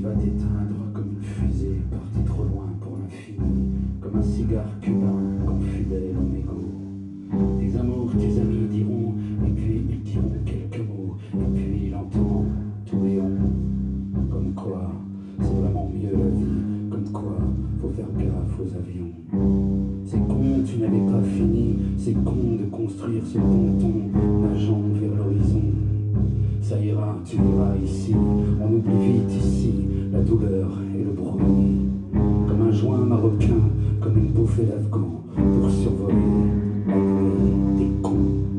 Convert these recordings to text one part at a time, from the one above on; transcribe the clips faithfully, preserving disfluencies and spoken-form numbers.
va t'éteindre comme une fusée partie trop loin pour l'infini, comme un cigare cubain confidèle au mégot. Tes amours, tes amis diront, et puis ils diront quelques mots, et puis il entend tous les on, comme quoi c'est vraiment mieux la vie, comme quoi faut faire gaffe aux avions. C'est con, tu n'avais pas fini, c'est con de construire ce ponton nageant vers l'horizon. Ça ira, tu verras ici, on oublie vite ici la douleur et le bruit. Comme un joint marocain, comme une bouffée d'afghan pour survoler la nuit des cons.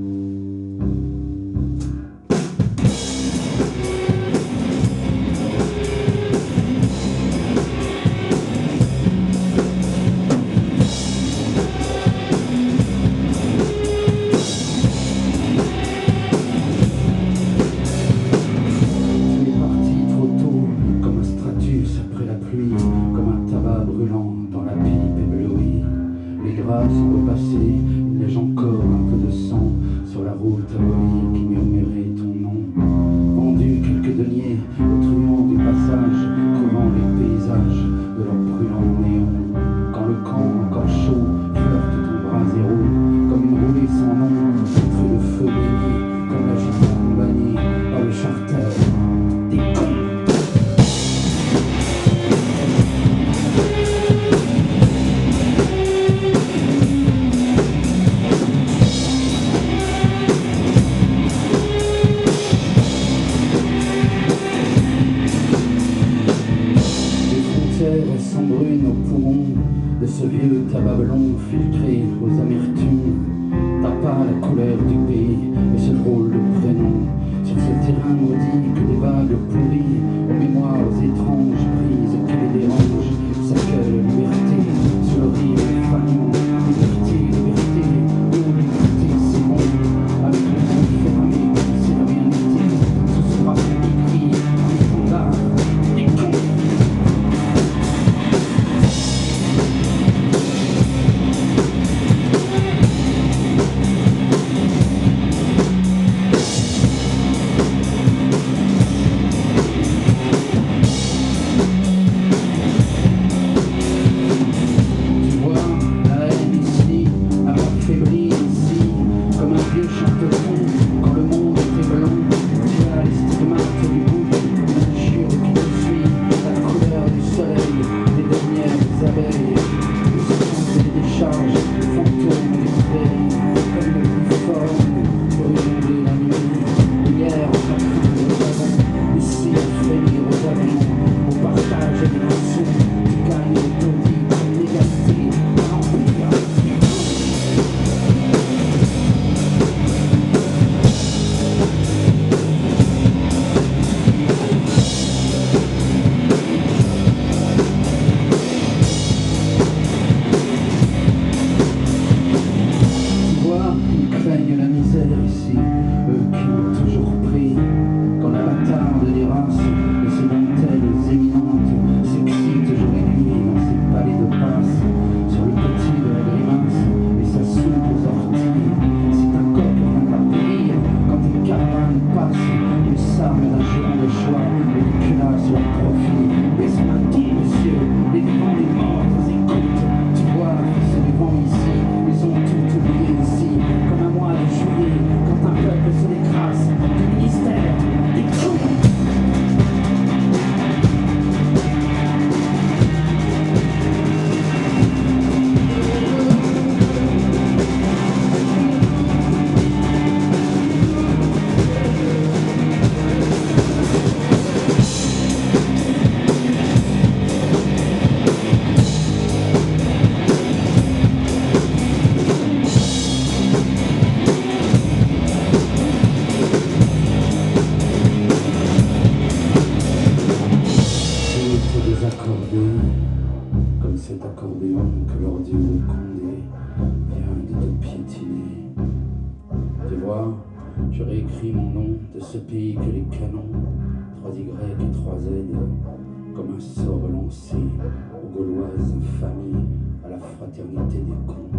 Sont repassés, il neige encore un peu de sang sur la route abolique qui murmurait ton nom. Vendu quelques deniers aux truands du passage, crevant les paysages de leurs brûlants néons. Quand le camp encore chaud flirte ton bras zéro, comme une roulée sans nom, entre le feu baigné, comme la gitane bannie par le charter. Des cons! S'embrune aux poumons de ce vieux tabac blond filtré aux amertumes. T'as pas la couleur du pays et ce drôle de prénom sur ce terrain maudit que des vagues pourries aux mémoires étranges prises qui les dérangent s'accueille liberté sur le rire fanion. Liberté, liberté, oh liberté c'est bon, avec le son fermé c'est la réalité sous ce drapeau écrit en étendard des cons. Comme cet accordéon que l'ordieux de Condé vient de te piétiner. Tu vois, je réécris mon nom de ce pays que les canons, trois Y et trois Z, comme un sort lancé aux gauloises infamies, à la fraternité des cons.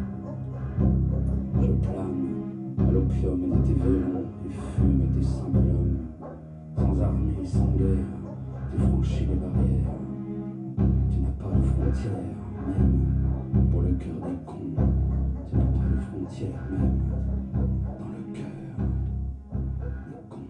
Je plane à l'opium de tes violons et fume tes cymbalums, sans armée, sans guerre. Tu franchis les barrières, tu n'as pas de frontières, même pour le cœur des cons. Tu n'as pas de frontières, même dans le cœur des cons.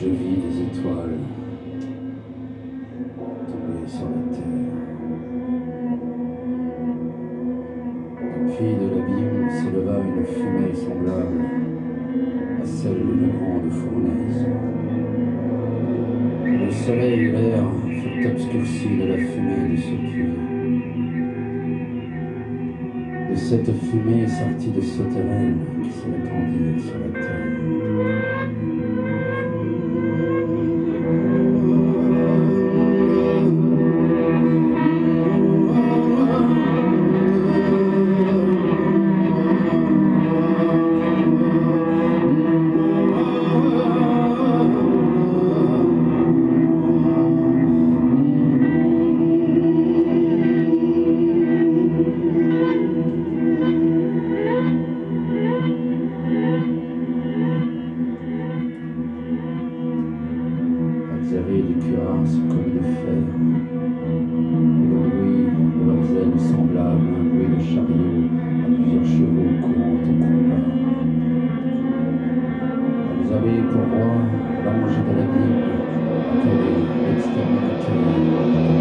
je vis des étoiles tomber sur la terre. Depuis de l'abîme s'éleva une fumée semblable à celle d'une grande fournaise. Le soleil et l'air furent obscurcis de la fumée de ce puits. De cette fumée sortit de sauterelles qui se répandirent sur la terre. Elles avaient des cuirasses comme de fer, et le bruit de leurs ailes semblable à un bruit de chariot à plusieurs chevaux courant au combat. Elles avaient pour roi l'ange de la Bible, appelé l'exterminateur.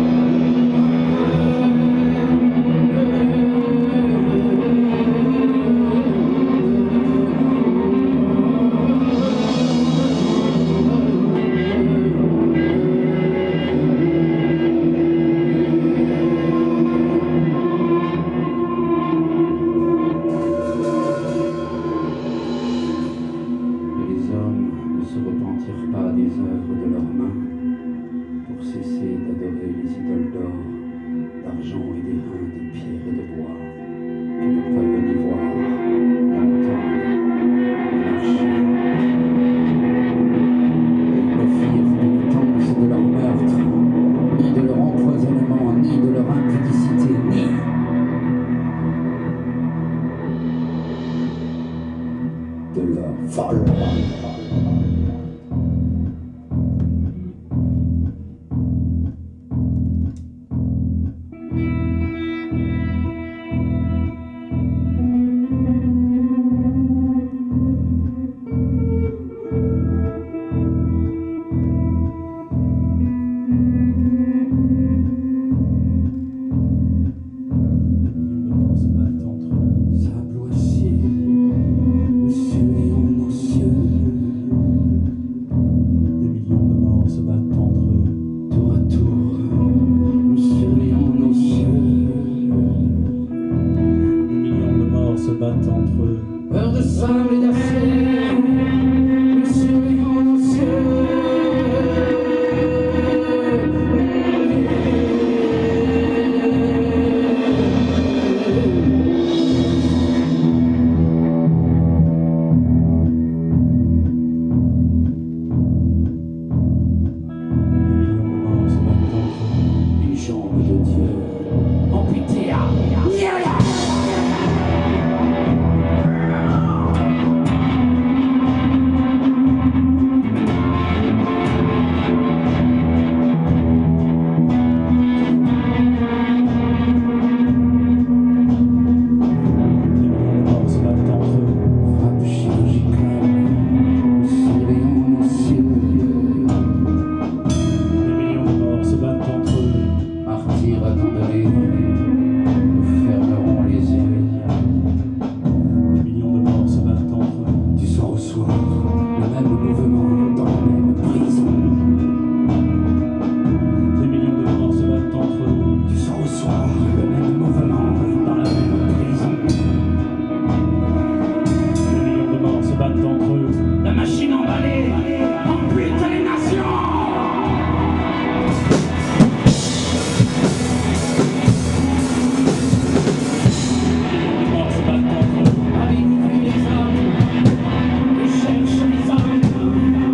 Ne se repentirent pas des œuvres de leurs mains pour cesser d'adorer les idoles d'or, d'argent et d'airain, de pierre et de bois, qui ne peuvent ni voir, ni entendre, ni marcher. Ils ne firent pénitence de leur meurtre, ni de leur empoisonnement, ni de leur impudicité, ni de leur folle. Entre eux. Heure de sable et d'acier, nous surveillons nos cieux. Les jambes de Dieu amputées à la machine emballée, ampute les nations. Avez-vous vu les hommes qui cherchent les hommes?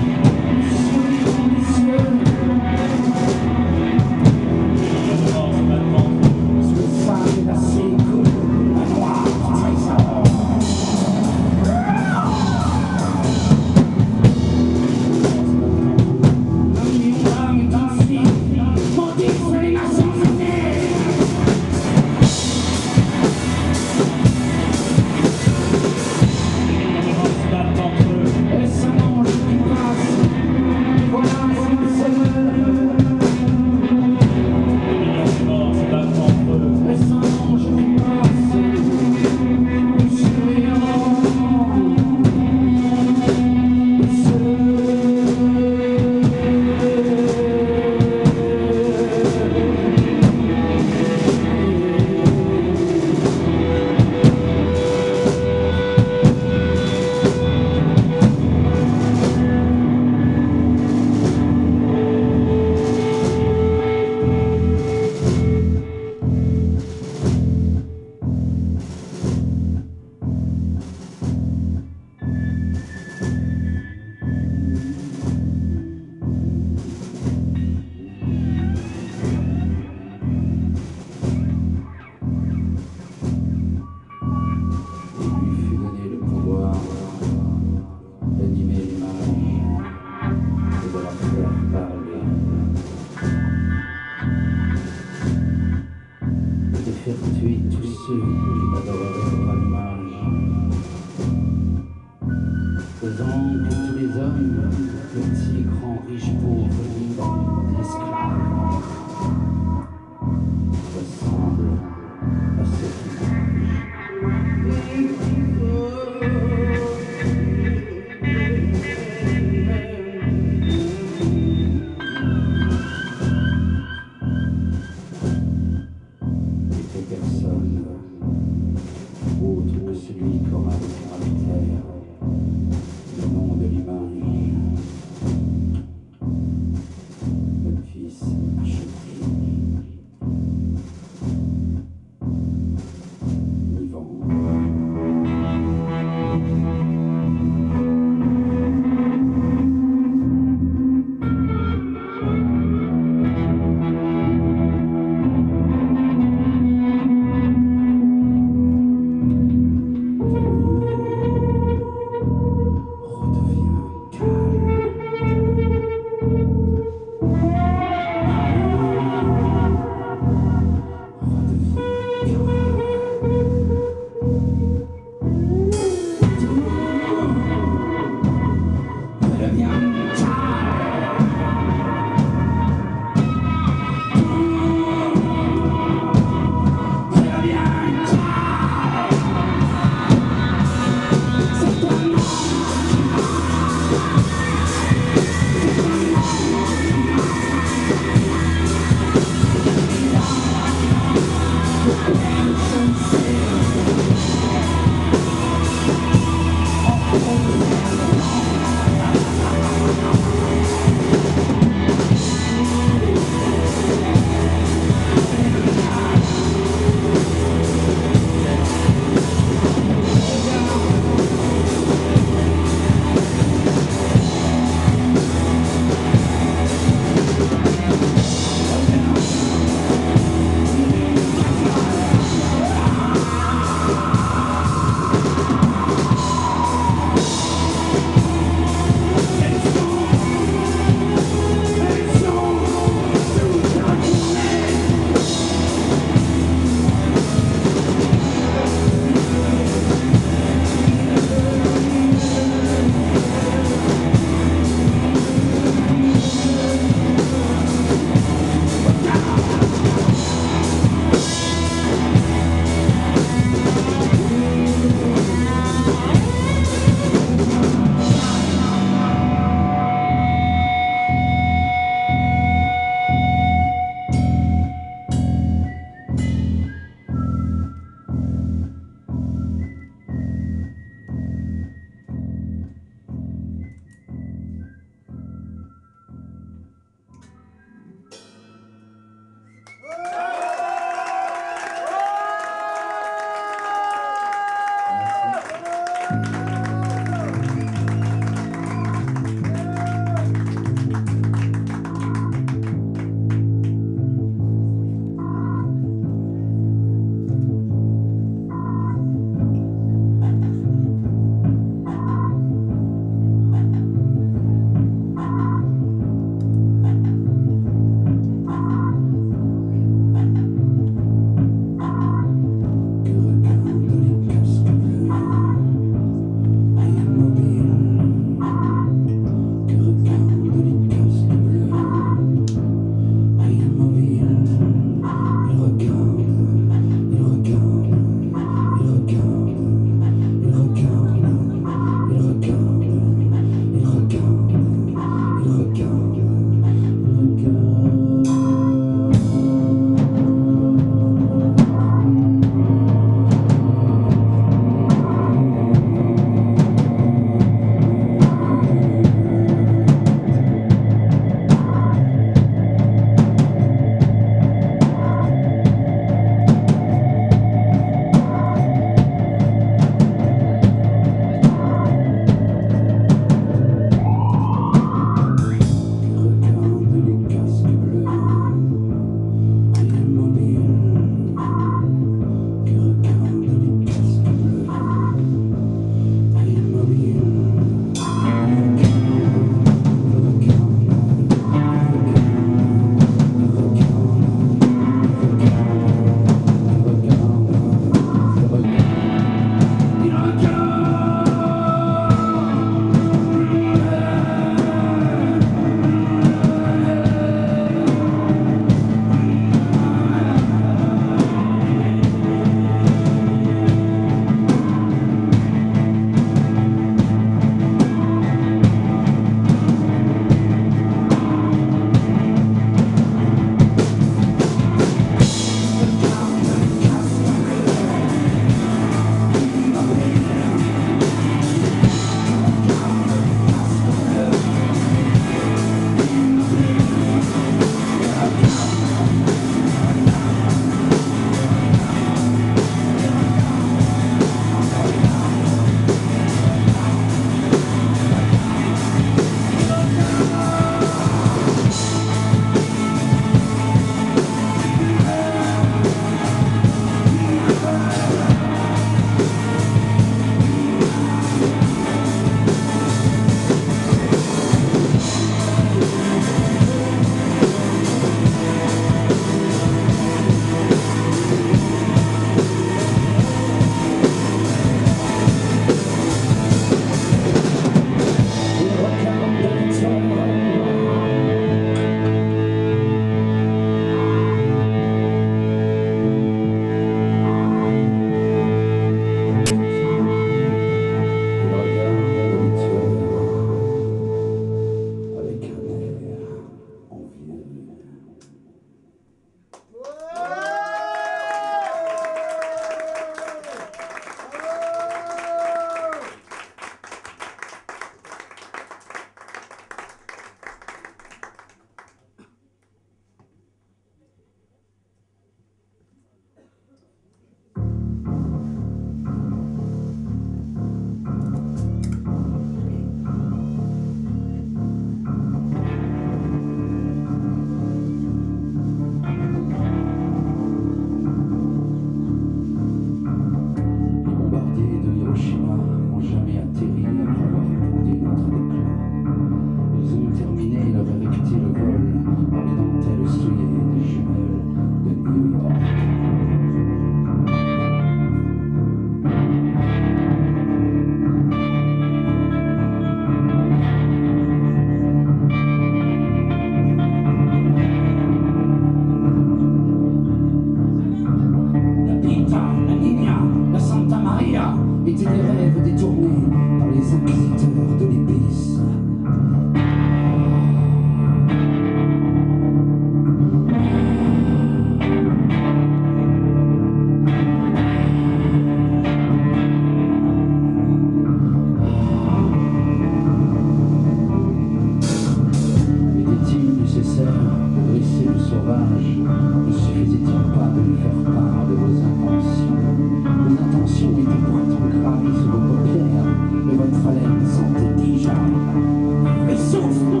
sauvages. Ne suffisait-il pas de lui faire part de vos intentions? Vos intentions étaient pourtant gravées sur vos paupières, mais votre haleine sentait déjà le souffle.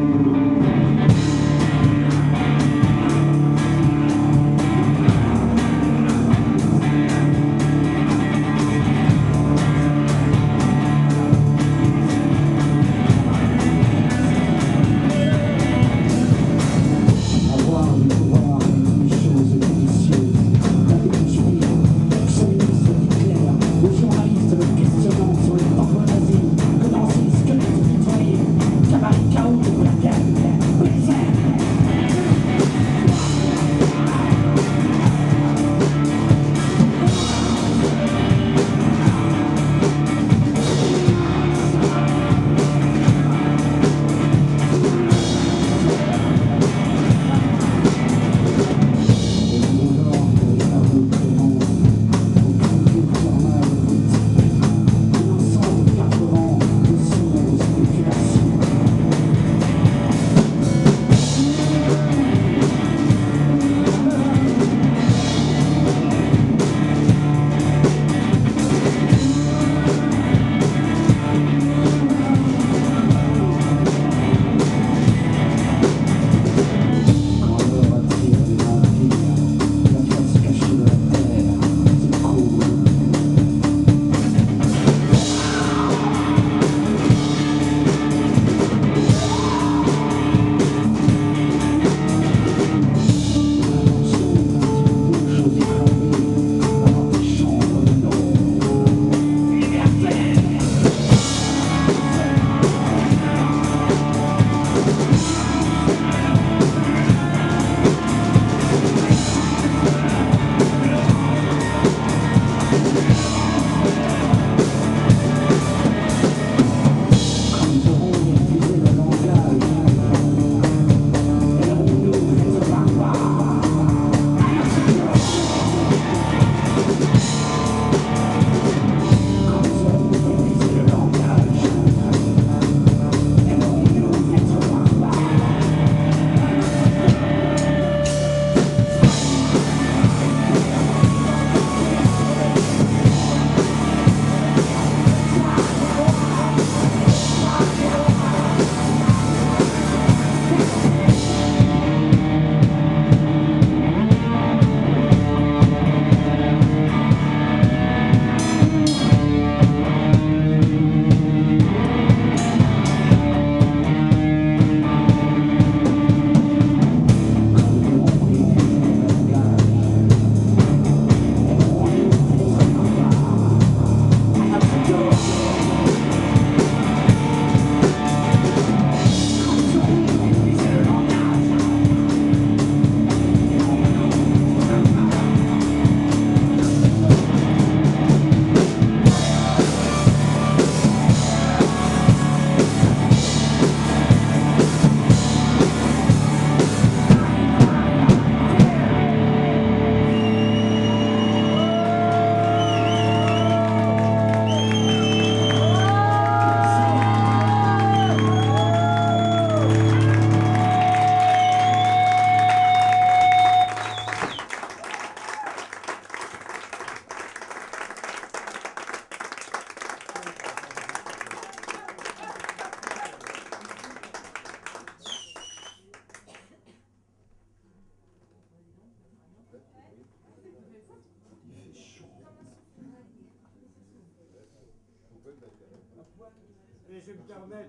Et je me permets,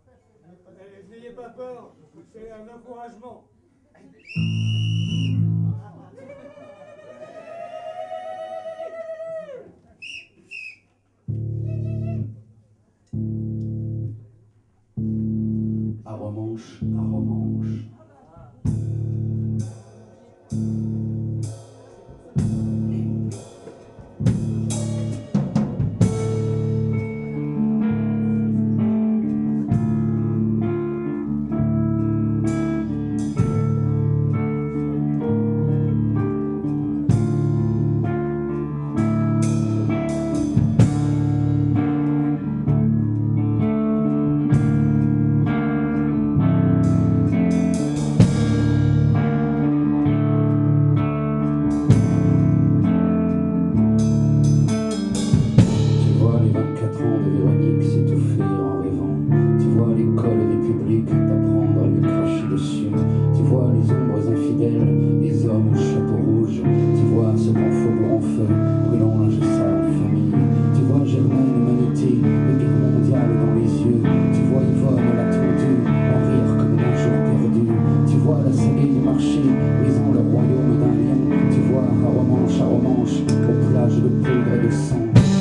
n'ayez pas peur, c'est un encouragement. À Romanche, à Romanche. fidèles, des hommes au chapeau rouge. Tu vois ce grand faubourg en feu, brûlant linge sale en famille. Tu vois germer l'humanité, le guerre mondiale dans les yeux. Tu vois Yvonne la tondue, en rire comme d'un jour perdu. Tu vois la saga du marché, brisant le royaume d'un lion. Tu vois à romanche à romanche, aux plages de poudre et de sang.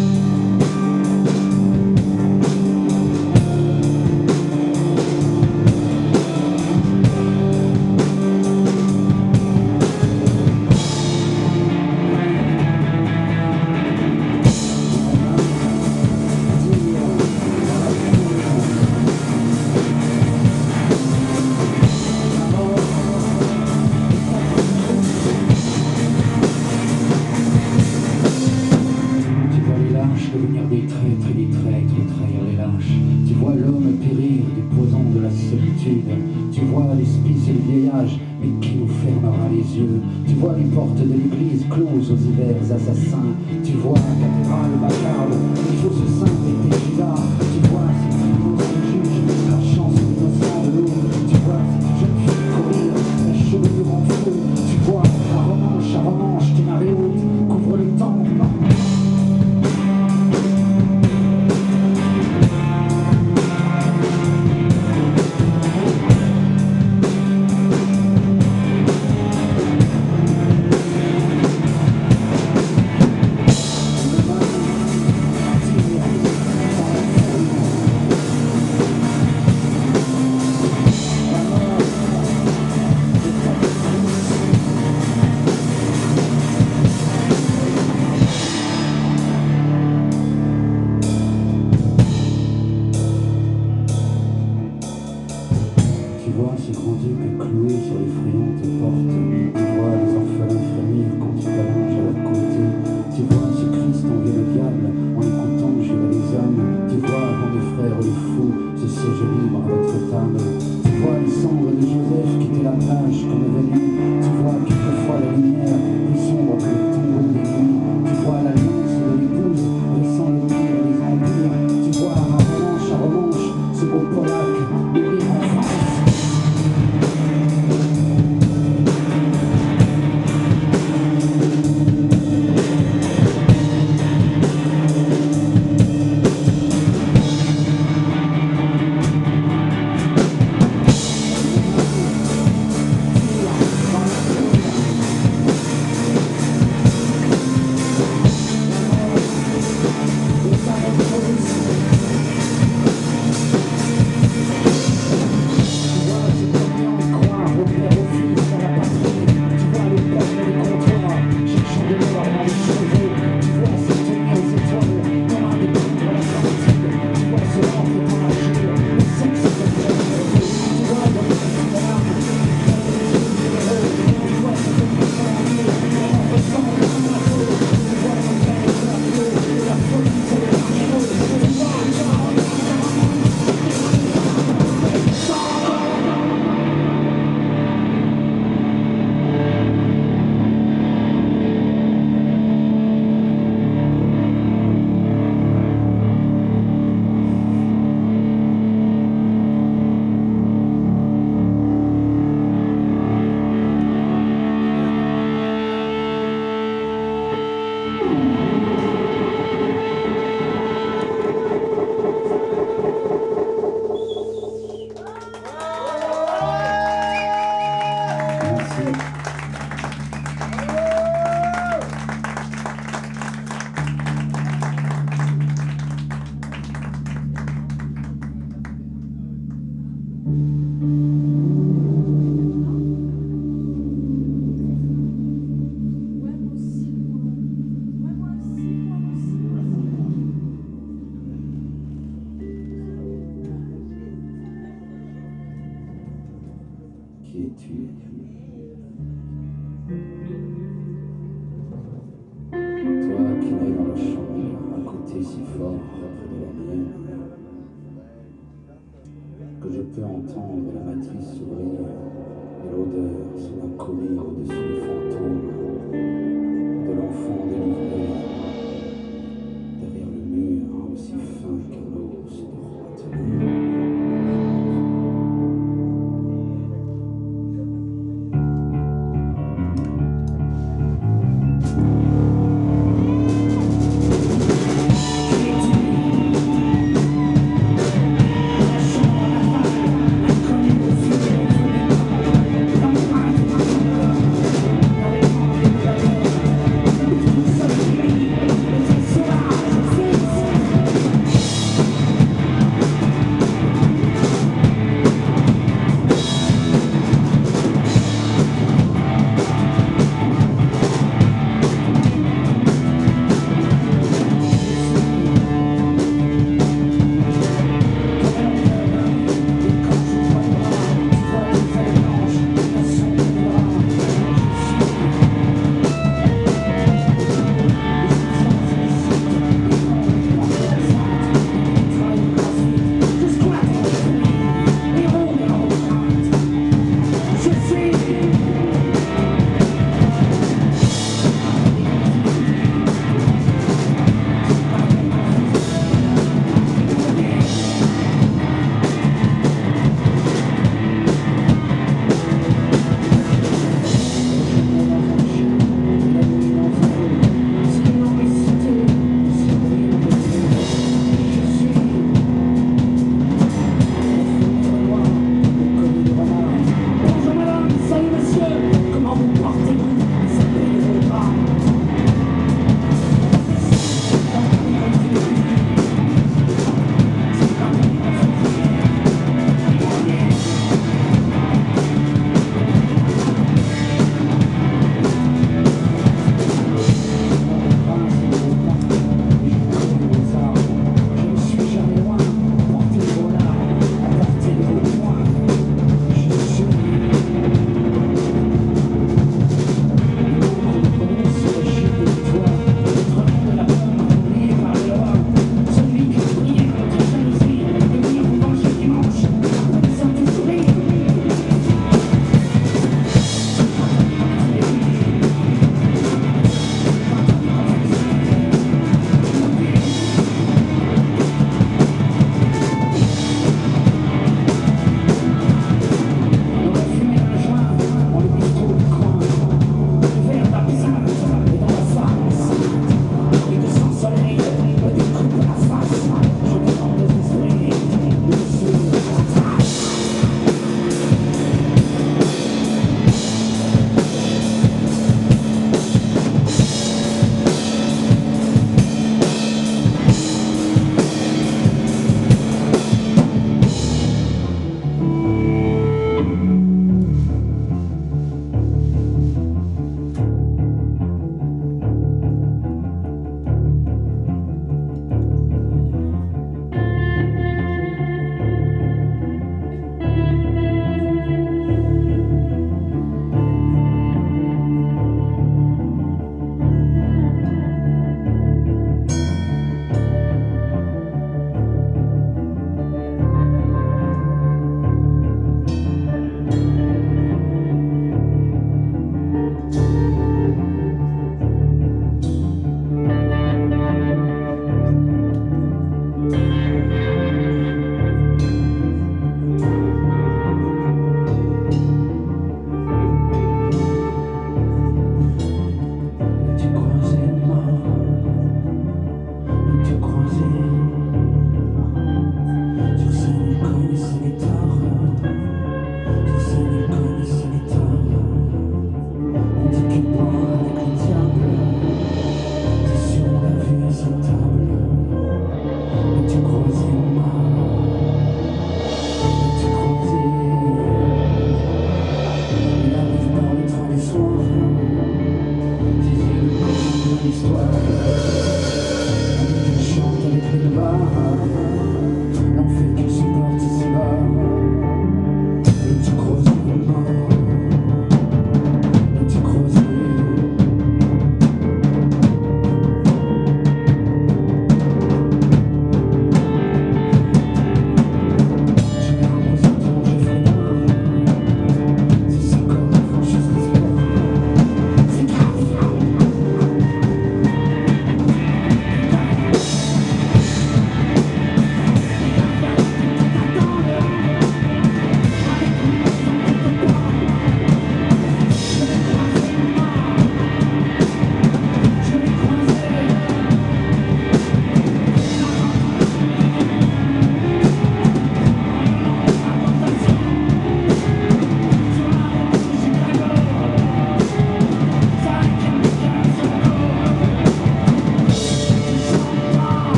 Tu vois l'espice et le vieillage, mais qui nous fermera les yeux? Tu vois les portes de l'église closes aux hivers assassins. Tu vois la cathédrale bacarde, les fausses saintes et tes gillards. Tu vois ces tribunaux sans juge, la chance innocente de l'eau. Tu vois cette jeune fille courir, la chevelure en feu. Tu vois à romanche à romanche, tes marées hautes couvrent le temps. Tu vois ces grands-ducs cloués sur les frayantes portes. Tu vois les orphelins frémir quand tu t'allonges à leur côté. Tu vois ce Christ envier le diable en écoutant jurer les hommes. Tu vois quand des frères les fous se siègent libres à votre table. Tu vois les cendres de Joseph quitter la plage comme venue. Tu vois quelquefois la lumière plus sombre que le tombeau des nuits. Tu vois l'alliance de l'épouse laissant le tir des empires. Tu vois à romanche à romanche ce beau polac mourir en France. Qui es-tu? Toi qui nais dans la chambre, à côté si fort, près de la mienne, que je peux entendre la matrice s'ouvrir et l'odeur sous la colline au-dessus des fantômes de l'enfant délivré derrière le mur aussi fin qu'un os de roitelet.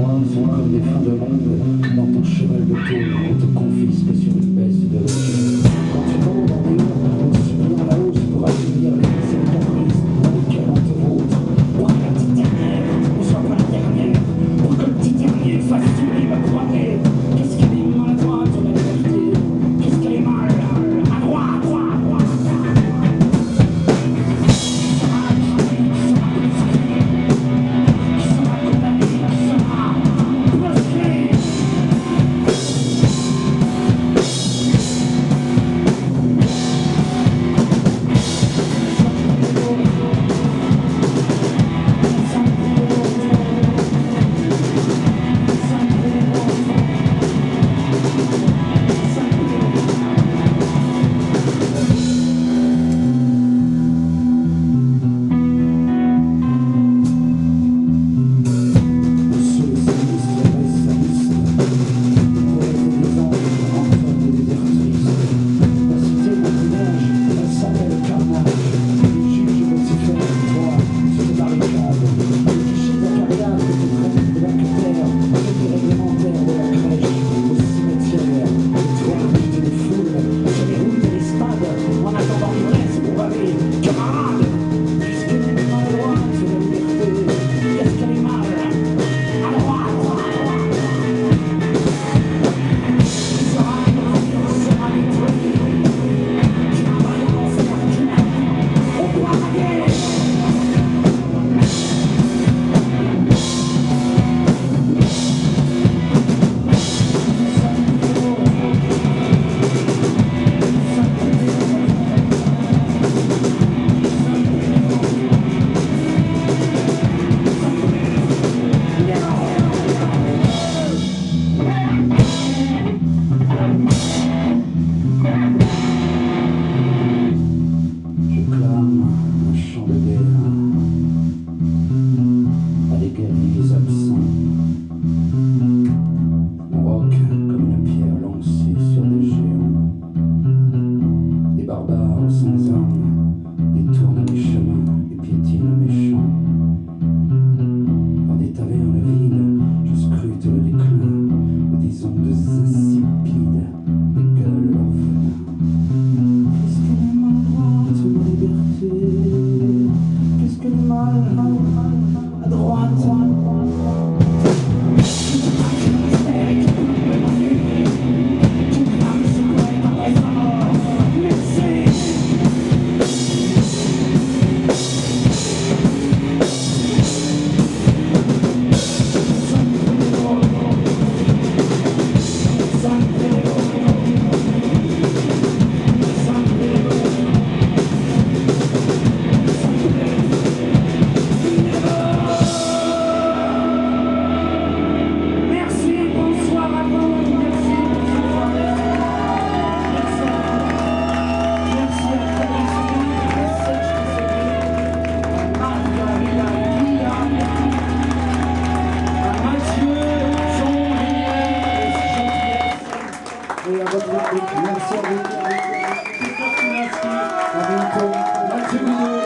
bras sont comme des fins de monde. Dans ton cheval de tôle, on te confisque sur une baisse de régime. Quand tu montes dans des hauts, on subit à la hausse pour assouvir les misères caprices dans lesquelles on te vautre. Pour que la petite dernière ne soit pas la dernière, pour que le petit dernier fasse suivre la croisée. Qu'est-ce qu'elle est mal à droite sur la liberté? Qu'est-ce qu'elle est mal à droite, à droite, à droite? Merci à vous. Merci à vous. À bientôt. Mathieu Goudou.